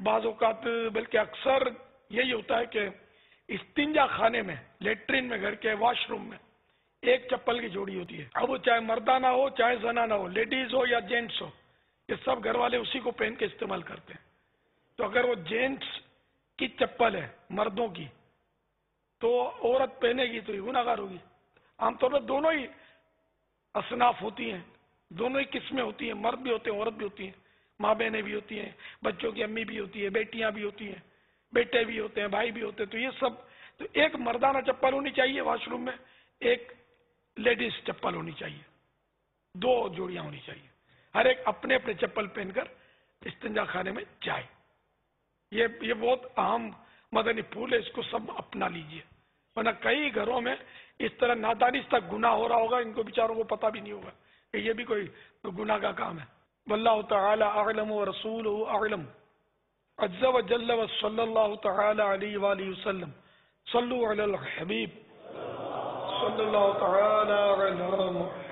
بعض اوقات بلکہ اکثر یہی ہوتا ہے کہ استنجا خانے میں، لیٹرین میں، گھر کے واش روم میں ایک چپل کی جوڑی ہوتی ہے. اب وہ چاہے مردانہ ہو چاہے زنانہ ہو، لیڈیز ہو یا جینٹس ہو، یہ سب گھر والے اسی کو پہن کے استعمال کرتے ہیں. تو اگر وہ جینٹس کی چپل ہے مردوں کی تو عورت پہنے گی تو یہ گناہ گار ہوگی. عام طور پر دونوں ہی اصناف ہوتی ہیں، دونوں ہی قسمیں ہوتی ہیں، مرد بھی ہوتے ہیں عورت بھی ہوتی ہیں، ماں بہنیں بھی ہوتی ہیں، بچوں کی امی بھی ہوتی ہے، بیٹیاں بھی ہوتی ہیں، بیٹے بھی ہوتے ہیں، بھائی بھی ہوتے ہیں. تو یہ سب، تو ایک مردانہ چپل ہونی چاہیے واش روم میں، ایک لیڈیز چپل ہونی چاہیے، دو جوڑیاں ہونی چاہیے. ہر ایک اپنے اپنے چپل پہن کر استنجا خانے میں جائے. یہ بہت اہم مدنی پھول ہے، اس کو سب اپنا لیجئے، ورنہ کئی گھروں میں اس طرح نادانستہ گناہ ہو رہا ہوگا، ان کو بیچاروں کو پتہ بھی نہیں ہوگا کہ یہ بھی کوئی گناہ کا کام ہے. واللہ تعالی اعلم ورسولہ اعلم عز وجل وصلی اللہ تعالی علیہ وآلہ وسلم. صلو علی الحبیب صلی اللہ تعالی علی محمد.